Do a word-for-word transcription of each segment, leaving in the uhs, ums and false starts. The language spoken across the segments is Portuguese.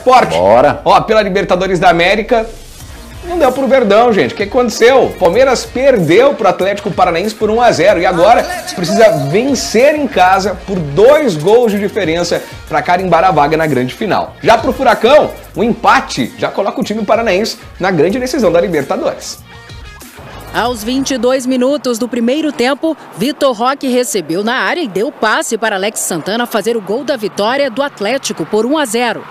esporte? Bora! Ó, pela Libertadores da América, não deu pro Verdão, gente. O que aconteceu? Palmeiras perdeu pro Atlético Paranaense por um a zero e agora precisa vencer em casa por dois gols de diferença para carimbar a vaga na grande final. Já pro Furacão, o empate já coloca o time paranaense na grande decisão da Libertadores. Aos vinte e dois minutos do primeiro tempo, Vitor Roque recebeu na área e deu passe para Alex Santana fazer o gol da vitória do Atlético por um a zero.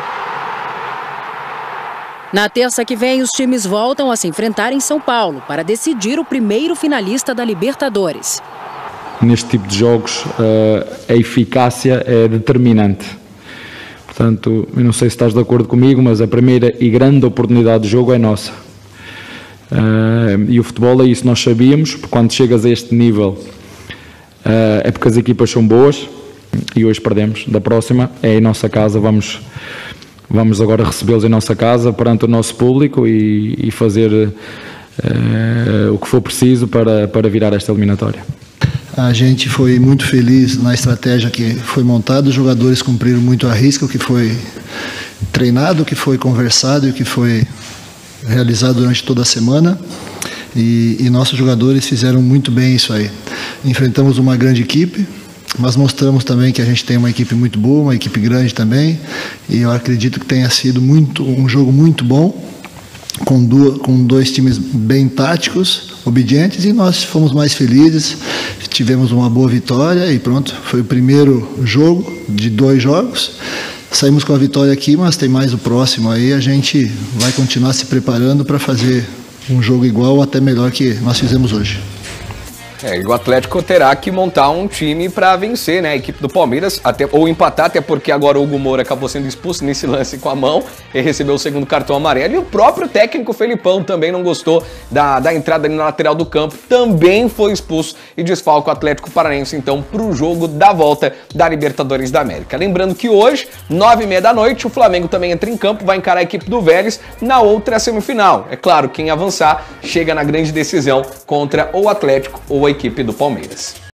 Na terça que vem, os times voltam a se enfrentar em São Paulo para decidir o primeiro finalista da Libertadores. Neste tipo de jogos, a eficácia é determinante. Portanto, eu não sei se estás de acordo comigo, mas a primeira e grande oportunidade de jogo é nossa. E o futebol é isso, nós sabíamos, porque quando chegas a este nível é porque as equipas são boas e hoje perdemos. Da próxima é em nossa casa, vamos... Vamos agora recebê-los em nossa casa, perante o nosso público e, e fazer uh, o que for preciso para, para virar esta eliminatória. A gente foi muito feliz na estratégia que foi montada, os jogadores cumpriram muito a risca, o que foi treinado, o que foi conversado e o que foi realizado durante toda a semana. E, e nossos jogadores fizeram muito bem isso aí. Enfrentamos uma grande equipe, mas mostramos também que a gente tem uma equipe muito boa, uma equipe grande também, e eu acredito que tenha sido muito, um jogo muito bom, com, duas, com dois times bem táticos, obedientes, e nós fomos mais felizes, tivemos uma boa vitória e pronto, foi o primeiro jogo de dois jogos, saímos com a vitória aqui, mas tem mais o próximo aí, a gente vai continuar se preparando para fazer um jogo igual ou até melhor que nós fizemos hoje. É, e o Atlético terá que montar um time para vencer, né? A equipe do Palmeiras, até, ou empatar, até porque agora o Hugo Moura acabou sendo expulso nesse lance com a mão e recebeu o segundo cartão amarelo. E o próprio técnico Felipão também não gostou da, da entrada ali na lateral do campo, também foi expulso e desfalca o Atlético Paranaense, então, para o jogo da volta da Libertadores da América. Lembrando que hoje, nove e meia da noite, o Flamengo também entra em campo, vai encarar a equipe do Vélez na outra semifinal. É claro, quem avançar chega na grande decisão contra ou o Atlético ou a equipe do Palmeiras.